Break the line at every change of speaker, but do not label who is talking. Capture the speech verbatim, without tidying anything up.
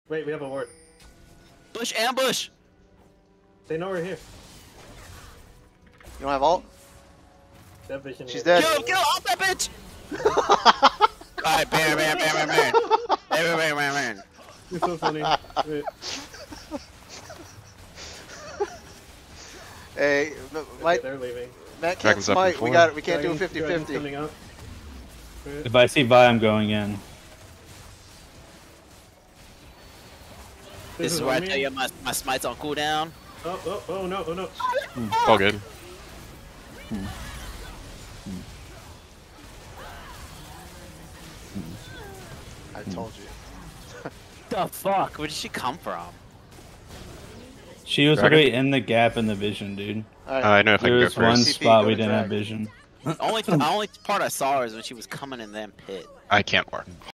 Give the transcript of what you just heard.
Wait, we have a ward.
Bush ambush!
They know we're here.
You don't have ult?
That vision
She's
is-
dead.
Kill him, kill him, off that bitch! Alright, bam, bam, bam, bam, bam. Bam, bam, bam, bam.
You're so funny. Wait.
Hey,
Okay,
Mike,
they're leaving.
Matt can't
Dragon's up in
smite. We
four.
got. We can't
Dragon-
do a fifty
Dragon's
fifty.
coming up. Wait.
If I see Vi, I'm going in.
This is
on
where I
me.
tell you my, my smite's on cooldown.
Oh, oh, oh no, oh no.
All good.
Hmm.
I told you.
The fuck? Where did she come from?
She was
Dragon?
already in the gap in the vision, dude.
All
Uh,
right.
I know if I
There
can go
was one
first.
C P,
spot
go
we
to
didn't have
drag.
vision.
The only, the only part I saw her is when she was coming in them pit.
I can't warp.